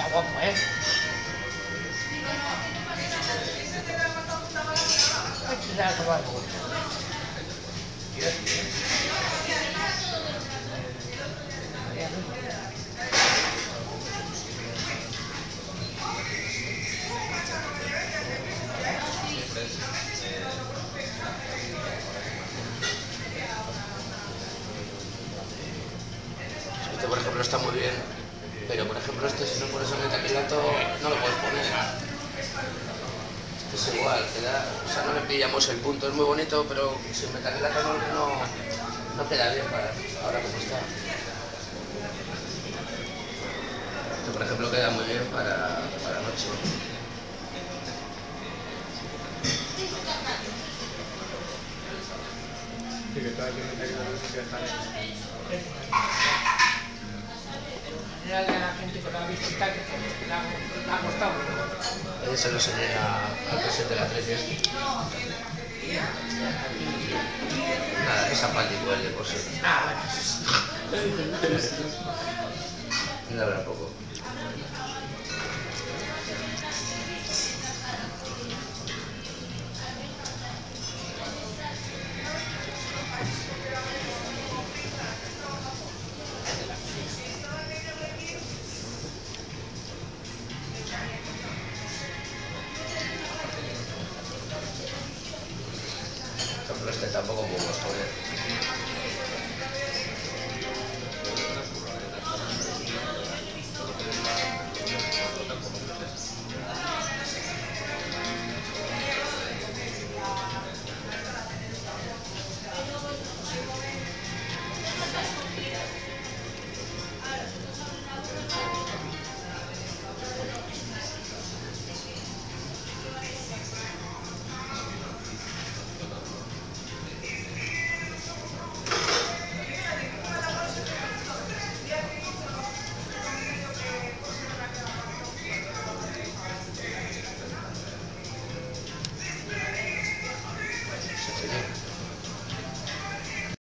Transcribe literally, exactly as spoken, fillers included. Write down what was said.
guapo, ¿eh? Hay que dar a probarlo. Este, por ejemplo, está muy bien, pero por ejemplo este, si no pones el metacrilato, no lo puedes poner. Este es igual, queda, o sea, no le pillamos el punto, es muy bonito, pero sin metacrilato no, no, no queda bien para ahora como está. Este, por ejemplo, queda muy bien para, para noche. Sí, que todas las metacrilatos que están Era de la gente que lo ha visto y tal, que le ha, le ha costado. Ese se lo enseñé al presidente de la Atletis. Nada, es apático él de por sí. Ah, bueno. Le habrá poco. Por ejemplo, este tampoco puedo